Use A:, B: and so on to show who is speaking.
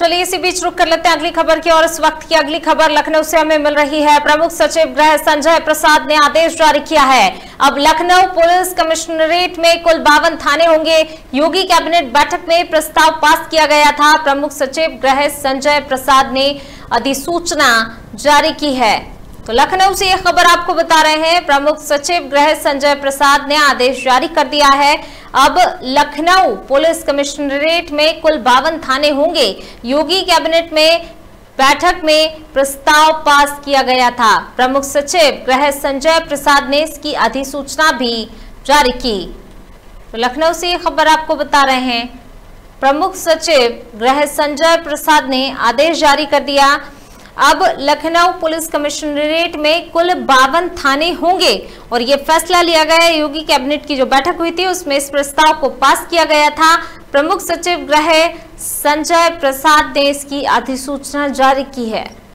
A: चलिए इसी बीच रुक कर लेते हैं अगली खबर की और इस वक्त की अगली खबर लखनऊ से हमें मिल रही है। प्रमुख सचिव गृह संजय प्रसाद ने आदेश जारी किया है। अब लखनऊ पुलिस कमिश्नरेट में कुल 52 थाने होंगे। योगी कैबिनेट बैठक में प्रस्ताव पास किया गया था। प्रमुख सचिव गृह संजय प्रसाद ने अधिसूचना जारी की है। तो लखनऊ से यह खबर आपको बता रहे हैं। प्रमुख सचिव गृह संजय प्रसाद ने आदेश जारी कर दिया है। अब लखनऊ पुलिस कमिश्नरेट में कुल 52 थाने होंगे। योगी कैबिनेट में बैठक में प्रस्ताव पास किया गया था। प्रमुख सचिव गृह संजय प्रसाद ने इसकी अधिसूचना भी जारी की। तो लखनऊ से यह खबर आपको बता रहे हैं। प्रमुख सचिव गृह संजय प्रसाद ने आदेश जारी कर दिया। अब लखनऊ पुलिस कमिश्नरेट में कुल 52 थाने होंगे और ये फैसला लिया गया। योगी कैबिनेट की जो बैठक हुई थी उसमें इस प्रस्ताव को पास किया गया था। प्रमुख सचिव गृह संजय प्रसाद ने इसकी अधिसूचना जारी की है।